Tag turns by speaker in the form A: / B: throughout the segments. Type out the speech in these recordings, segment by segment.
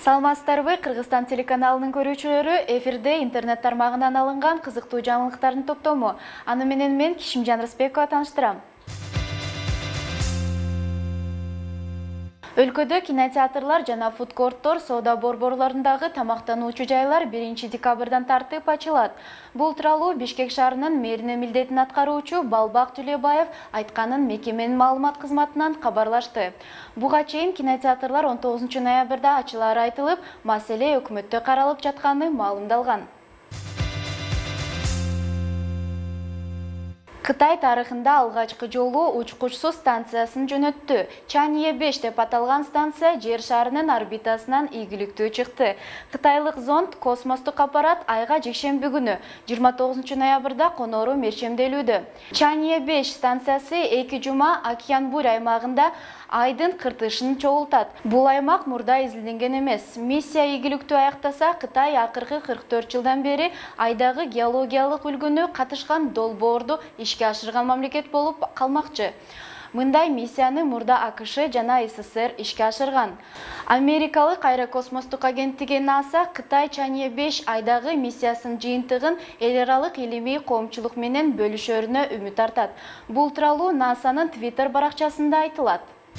A: Саламатсыздарбы, Кыргызстан телеканалынын көрүүчүлөрү, эфирде интернет тармагынан алынган кызыктуу жаңылыктардын топтому. Аны менен мен Кишимжан Рыспекова тааныштырам. Өлкөдө кинотеатрлар жана фудкорттор, соода борборлорундагы тамактануучу жайлар 1 декабрдан тартып ачылат. Бул тууралуу Бишкек шаарынын мэринин милдетин аткаруучу Балбак Түлөбаев айтканын мекеменин маалымат кызматынан кабарлашты. Буга чейин кинотеатрлар 19 ноябрда ачылары айтылып, маселе өкмөттө каралып жатканы маалымдалган. Кытай тарыхында алгачкы жолу учкучсуз станциясын жөнөттү. Чанье-5 деп аталган станция жер шарынын орбитасынан ийгиликтүү чыкты. Кытайлык зонд космостук аппарат айга жекшемби күнү 29 ноябрда конору мерчемделүүдө. Чанье-5 станциясы 2 жума Океанбурь аймагында айдын кыртышын чогултат. Бул аймак мурда изилденген эмес. Миссия ийгиликтүү аяктаса, Кытай акыркы 44 жылдан бери айдагы геологиялык үлгүнү катышкан долбоорду ишке ашырган мамлекет болуп калмакчы. Мындай миссияны мурда АКШ жана СССР ишке ашырган. Америкалык аэрокосмостук агенттиги НАСА Кытай Чанье-5 айдагы миссиясынын жыйынтыгын эл аралык илимий коомчулук менен бөлүшөрүнө үмүт артат. Бул тууралуу НАСАнын Twitter баракчасында айтылат.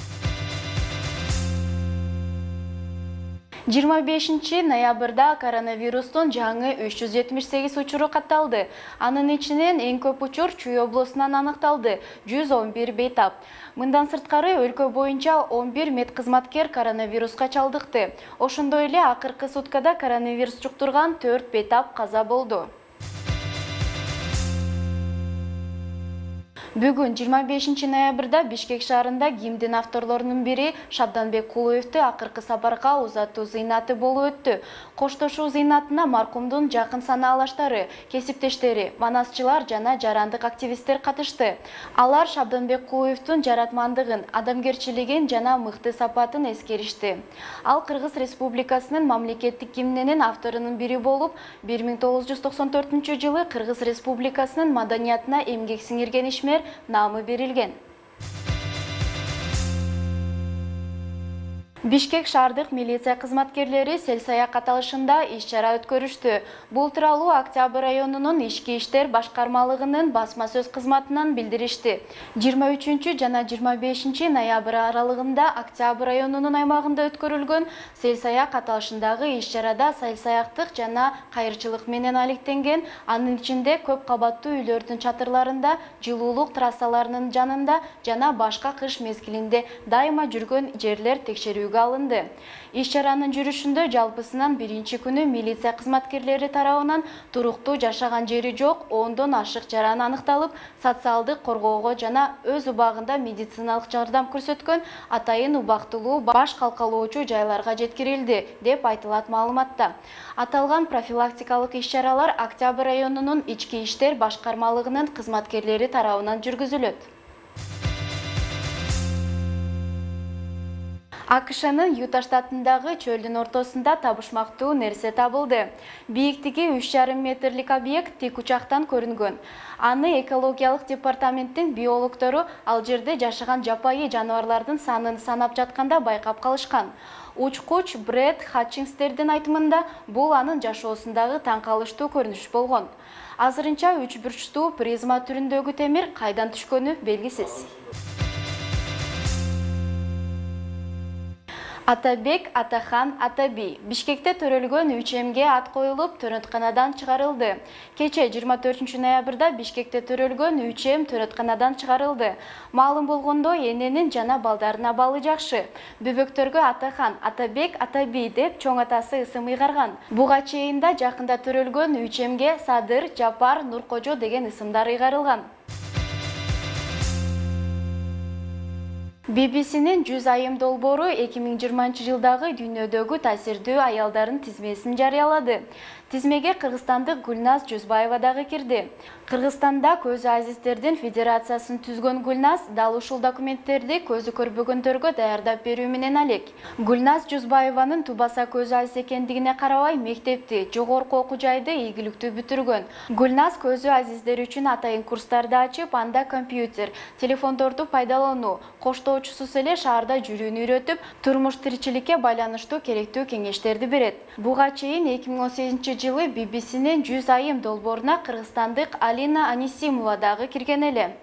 A: 25 ноябрда коронавирустун жаңы 378 учуру катталды. Анын ичинен эң көп учур Чүй облусунан аныкталды, 111 бейтап. Мындан сырткары өлкө боюнча 11 медкызматкер коронавируска чалдыкты. Ошондой эле акыркы суткада коронавирус жуктурган 4 бейтап каза болду. Бүгүн 25 ноябрда Бишкек шаарында гимндин авторлорунун бири Шабданбек Кулуевди акыркы сапарга узатуу зыйнаты болуп өттү. Коштошуу зыйнатына маркумдун жакын санаалаштары, кесиптештери, манасчылар жана жарандык активисттер катышты. Алар Шабданбек Кулуевдин жаратмандыгын, адамгерчилигин жана мыкты сапатын эскеришти. Ал Кыргыз Республикасынын мамлекеттик гимнинин авторунун бири болуп, 1994 жылы Кыргыз Республикасынын маданиятына эмгек сиңирген ишмер намы берилген. Бишкек шаардык милиция кызматкерлери сел-саяк каталышында иш-чара өткөрүштү. Бул тууралуу Октябрь районунун ички иштер башкармалыгынын басма сөз кызматынан билдиришти. 23 жана 25 ноябрь аралыгында Октябрь районунун аймагында өткөрүлгөн сел-саяк каталышындагы иш-чарада сел-саяктык жана кайырчылык менен алектенген, анын ичинде көп кабаттуу үйлөрдүн чатырларында, жылуулук трассаларынын жанында жана башка кыш мезгилинде дайыма жүргөн жерлер текшерүүгө алынды. Иш-чаранын жүрүшүндө жалпысынан биринчи күнү милиция кызматкерлери тарабынан туруктуу жашаган жери жок 10дон ашык жаран аныкталып, социалдык коргоого жана өз убагында медициналык жардам көрсөткөн атайын убактылуу баш калкалоочу жайларга жеткирилди, деп айтылат маалыматта. Аталган профилактикалык иш-чаралар Октябрь районунун ички иштер башкармалыгынын кызматкерлери тарабынан жүргүзүлөт. АКШнын Юта штатындагы чөлдүн ортосунда табышмактуу нерсе табылды. Бийиктиги 3,5 метрлик объект тик учактан көрүнгөн. Аны экологиялык департаменттин биологдору ал жерде жашаган жапайы жаныбарлардын санын санап жатканда байкап калышкан. Учкуч Брэд Хатчинстердин айтымында бул анын жашоосундагы таң калыштуу көрүнүш болгон. Азырынча 3 бурчтуу призма түрүндөгү темир кайдан түшкөнү белгисиз. Атабек Атахан Атаби Бишкекте төрөлгөн 3Мге ат коюлуп, төрөтканадан чыгарылды. Кече 24 ноябрда Бишкекте төрөлгөн 3М төрөтканадан чыгарылды. Маалым болгондой, эненин жана балдарына абалы жакшы. Бөбөктөргө Атахан, Атабек, Атаби деп чоң атасы ысым ыйгарган. Буга чейин да жакында төрөлгөн 3Мге Садыр, Жапар, Нуркожо деген ысымдар ыйгарылган. BBC'nin 100 айым долбоору 2020 жылдагы дүйнөдөгү таасирдүү аялдардын тизмесин жарыялады. Тизмеге кыргызстандык Гүлназ Жүзбаева дагы кирди. Кыргызстанда көзү азиздердин федерациясын түзгөн Гүлназ дал ушул документтерди көзү көрбөгөндөргө даярдап берүү менен алек. Гүлназ Жүзбаеванын тубаса көзү азиз экендигине карабай мектепти, жогорку окуу жайды ийгиликтүү бүтүргөн. Гүлназ көзү азиздер үчүн атайын курстарды ачып, анда компьютер, телефондорду пайдалануу, коштоочусуз эле шаарда жүрүүнү үйрөтүп, турмуш тиричиликке байланыштуу керектүү кеңештерди берет. Буга чейин 2018-жылы BBC-нин 100 айым долбооруна кыргызстандык Алина Анисимова дагы кирген эле.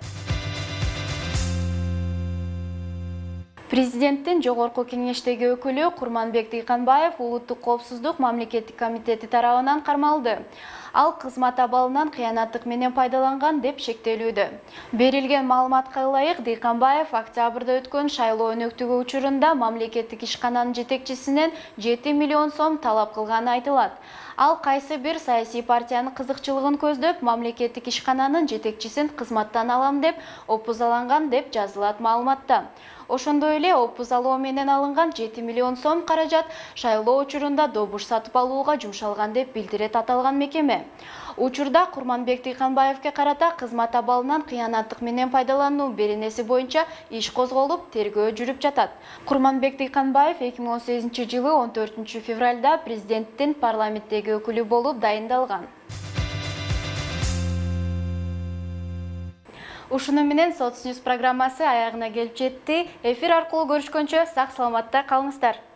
A: Президенттин жогорку кеңештеги өкүлү Курманбек Дыйканбаев Улуттук коопсуздук мамлекеттик комитети тарабынан кармалды. Ал кызмат абалынан кыянаттык менен пайдаланган деп шектелүүдө. Берилген маалыматка ылайык, Дыйканбаев октябрда өткөн шайлоо өнөктүгү учурунда мамлекеттик ишкананын жетекчисинен 7 миллион сом талап кылганы айтылат. Ал кайсы бир саясий партиянын кызыкчылыгын көздөп, мамлекеттик ишкананын жетекчисин кызматтан алам деп опузаланган деп жазылат маалыматта. Ошондой эле опузалоо менен алынган 7 миллион сом каражат шайлоо учурунда добуш сатып алууга жумшалган деп билдирет аталган мекеме. Учурда Курманбек Дыйканбаевке карата кызмат абалынан кыянаттык менен пайдалануу беренеси боюнча иш козголуп, тергөө жүрүп жатат. Курманбек Дыйканбаев 2018-жылы 14 февралда президенттин парламенттеги өкүлү болуп дайындалган. Ушуну менен Соцньюс программасы аягына келип жетти. Эфир аркылуу көрүшкөнчө сак саламатта калыңыздар.